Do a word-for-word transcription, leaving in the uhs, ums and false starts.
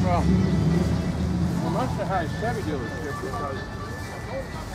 Well, I must have had a Chevy dealership because